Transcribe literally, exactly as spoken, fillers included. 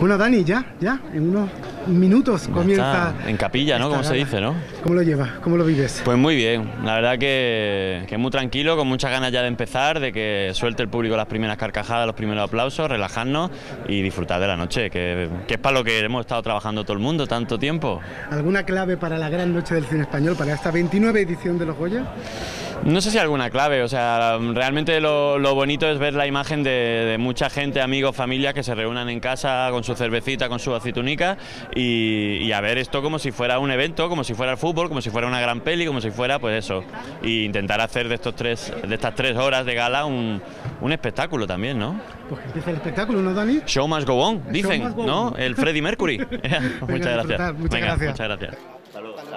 Bueno, Dani, ya, ya, en unos minutos comienza... Está en capilla, ¿no? Como se dice, ¿no? ¿Cómo lo llevas? ¿Cómo lo vives? Pues muy bien, la verdad que, que muy tranquilo, con muchas ganas ya de empezar, de que suelte el público las primeras carcajadas, los primeros aplausos, relajarnos y disfrutar de la noche, que, que es para lo que hemos estado trabajando todo el mundo tanto tiempo. ¿Alguna clave para la gran noche del cine español, para esta veintinueve edición de los Goya? No sé si alguna clave, o sea, realmente lo, lo bonito es ver la imagen de, de mucha gente, amigos, familias que se reúnan en casa con su cervecita, con su aceitunica y, y a ver esto como si fuera un evento, como si fuera el fútbol, como si fuera una gran peli, como si fuera pues eso, e intentar hacer de estos tres, de estas tres horas de gala un, un espectáculo también, ¿no? Pues que empieza el espectáculo, ¿no, Dani? Show must go on, dicen, must go ¿no? on. El Freddie Mercury. Muchas gracias. Muchas Venga, gracias. muchas gracias. Hasta luego.